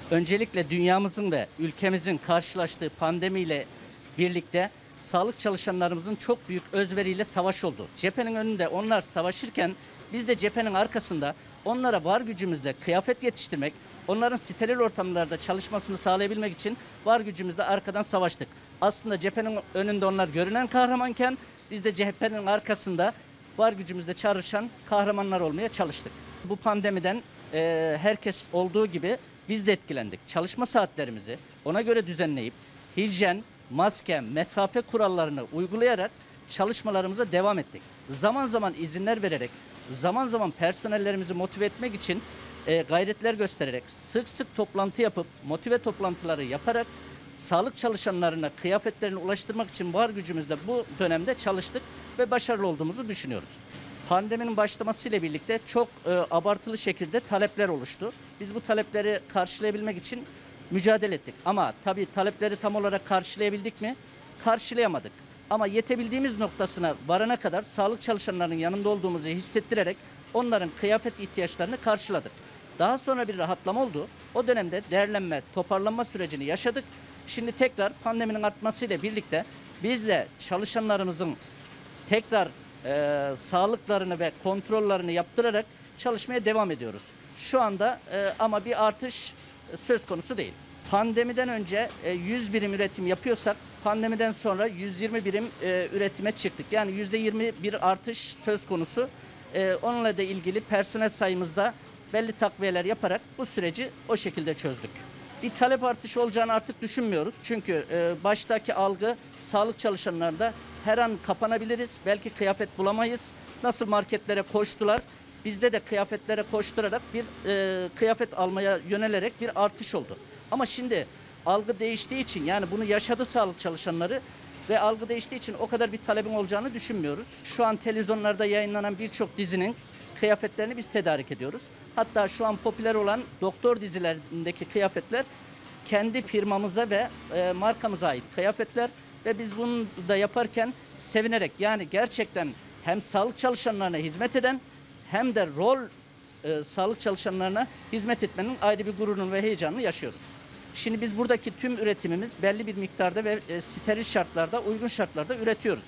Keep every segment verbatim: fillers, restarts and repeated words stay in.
Öncelikle dünyamızın ve ülkemizin karşılaştığı pandemiyle birlikte sağlık çalışanlarımızın çok büyük özveriyle savaş oldu. Cephenin önünde onlar savaşırken biz de cephenin arkasında onlara var gücümüzle kıyafet yetiştirmek, onların steril ortamlarda çalışmasını sağlayabilmek için var gücümüzle arkadan savaştık. Aslında cephenin önünde onlar görünen kahramanken biz de cephenin arkasında var gücümüzle çalışan kahramanlar olmaya çalıştık. Bu pandemiden e, herkes olduğu gibi biz de etkilendik. Çalışma saatlerimizi ona göre düzenleyip hijyen, maske, mesafe kurallarını uygulayarak çalışmalarımıza devam ettik. Zaman zaman izinler vererek, zaman zaman personellerimizi motive etmek için e, gayretler göstererek, sık sık toplantı yapıp, motive toplantıları yaparak sağlık çalışanlarına kıyafetlerini ulaştırmak için var gücümüzle bu dönemde çalıştık ve başarılı olduğumuzu düşünüyoruz. Pandeminin başlamasıyla birlikte çok e, abartılı şekilde talepler oluştu. Biz bu talepleri karşılayabilmek için mücadele ettik. Ama tabii talepleri tam olarak karşılayabildik mi? Karşılayamadık. Ama yetebildiğimiz noktasına varana kadar sağlık çalışanlarının yanında olduğumuzu hissettirerek onların kıyafet ihtiyaçlarını karşıladık. Daha sonra bir rahatlama oldu. O dönemde değerlenme, toparlanma sürecini yaşadık. Şimdi tekrar pandeminin artmasıyla birlikte bizle çalışanlarımızın tekrar e, sağlıklarını ve kontrollerini yaptırarak çalışmaya devam ediyoruz. Şu anda e, ama bir artış söz konusu değil. Pandemiden önce e, yüz birim üretim yapıyorsak pandemiden sonra yüz yirmi birim e, üretime çıktık. Yani yüzde yirmi bir artış söz konusu. E, onunla da ilgili personel sayımızda belli takviyeler yaparak bu süreci o şekilde çözdük. Bir talep artışı olacağını artık düşünmüyoruz. Çünkü e, baştaki algı sağlık çalışanlarında her an kapanabiliriz. Belki kıyafet bulamayız. Nasıl marketlere koştular. Bizde de kıyafetlere koşturarak bir e, kıyafet almaya yönelerek bir artış oldu. Ama şimdi algı değiştiği için yani bunu yaşadı sağlık çalışanları ve algı değiştiği için o kadar bir talebin olacağını düşünmüyoruz. Şu an televizyonlarda yayınlanan birçok dizinin kıyafetlerini biz tedarik ediyoruz. Hatta şu an popüler olan doktor dizilerindeki kıyafetler kendi firmamıza ve e, markamıza ait kıyafetler ve biz bunu da yaparken sevinerek yani gerçekten hem sağlık çalışanlarına hizmet eden hem de rol e, sağlık çalışanlarına hizmet etmenin ayrı bir gururunu ve heyecanını yaşıyoruz. Şimdi biz buradaki tüm üretimimiz belli bir miktarda ve e, steril şartlarda, uygun şartlarda üretiyoruz.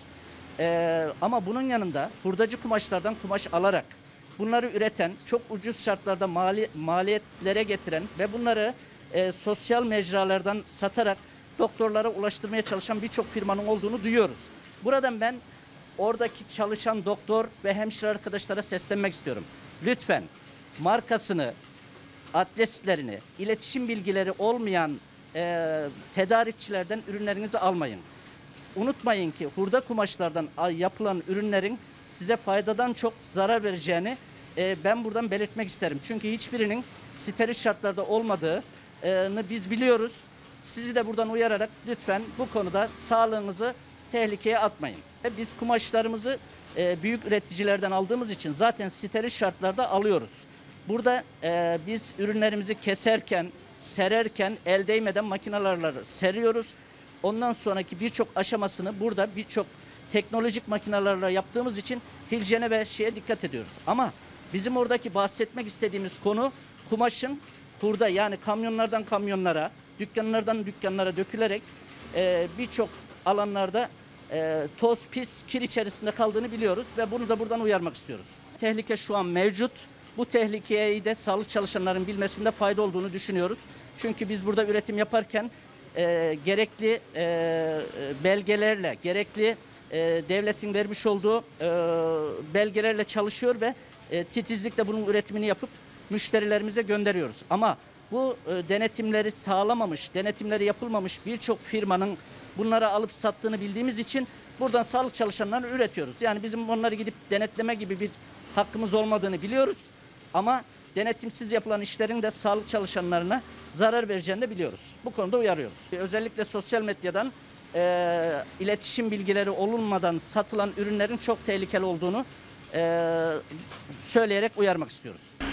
E, ama bunun yanında hurdacı kumaşlardan kumaş alarak bunları üreten, çok ucuz şartlarda mali, maliyetlere getiren ve bunları e, sosyal mecralardan satarak doktorlara ulaştırmaya çalışan birçok firmanın olduğunu duyuyoruz. Buradan ben oradaki çalışan doktor ve hemşire arkadaşlara seslenmek istiyorum. Lütfen markasını, adreslerini, iletişim bilgileri olmayan e, tedarikçilerden ürünlerinizi almayın. Unutmayın ki hurda kumaşlardan yapılan ürünlerin size faydadan çok zarar vereceğini e, ben buradan belirtmek isterim. Çünkü hiçbirinin steril şartlarda olmadığını biz biliyoruz. Sizi de buradan uyararak lütfen bu konuda sağlığınızı tehlikeye atmayın. Biz kumaşlarımızı e, büyük üreticilerden aldığımız için zaten steril şartlarda alıyoruz. Burada e, biz ürünlerimizi keserken, sererken el değmeden makinelerle seriyoruz. Ondan sonraki birçok aşamasını burada birçok teknolojik makinelerle yaptığımız için hijyene ve şeye dikkat ediyoruz. Ama bizim oradaki bahsetmek istediğimiz konu kumaşın hurda yani kamyonlardan kamyonlara, dükkanlardan dükkanlara dökülerek e, birçok alanlarda e, toz, pis, kir içerisinde kaldığını biliyoruz ve bunu da buradan uyarmak istiyoruz. Tehlike şu an mevcut. Bu tehlikeyi de sağlık çalışanların bilmesinde fayda olduğunu düşünüyoruz. Çünkü biz burada üretim yaparken e, gerekli e, belgelerle, gerekli e, devletin vermiş olduğu e, belgelerle çalışıyor ve e, titizlikle bunun üretimini yapıp müşterilerimize gönderiyoruz. Ama bu e, denetimleri sağlamamış, denetimleri yapılmamış birçok firmanın bunları alıp sattığını bildiğimiz için buradan sağlık çalışanlarını üretiyoruz. Yani bizim onları gidip denetleme gibi bir hakkımız olmadığını biliyoruz. Ama denetimsiz yapılan işlerin de sağlık çalışanlarına zarar vereceğini de biliyoruz. Bu konuda uyarıyoruz. Özellikle sosyal medyadan e, iletişim bilgileri olunmadan satılan ürünlerin çok tehlikeli olduğunu e, söyleyerek uyarmak istiyoruz.